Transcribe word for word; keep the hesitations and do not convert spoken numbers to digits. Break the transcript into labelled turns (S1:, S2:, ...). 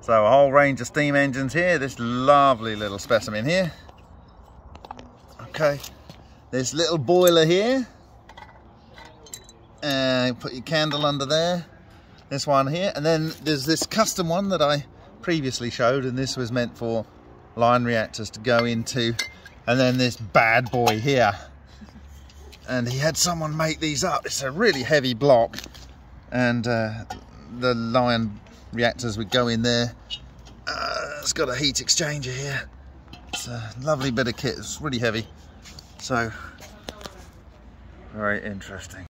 S1: So a whole range of steam engines here. This lovely little specimen here. Okay, this little boiler here. And put your candle under there. This one here, and then there's this custom one that I previously showed, and this was meant for line reactors to go into. And then this bad boy here, and he had someone make these up. It's a really heavy block, and uh, the line reactors would go in there. Uh, it's got a heat exchanger here. It's a lovely bit of kit. It's really heavy, so very interesting.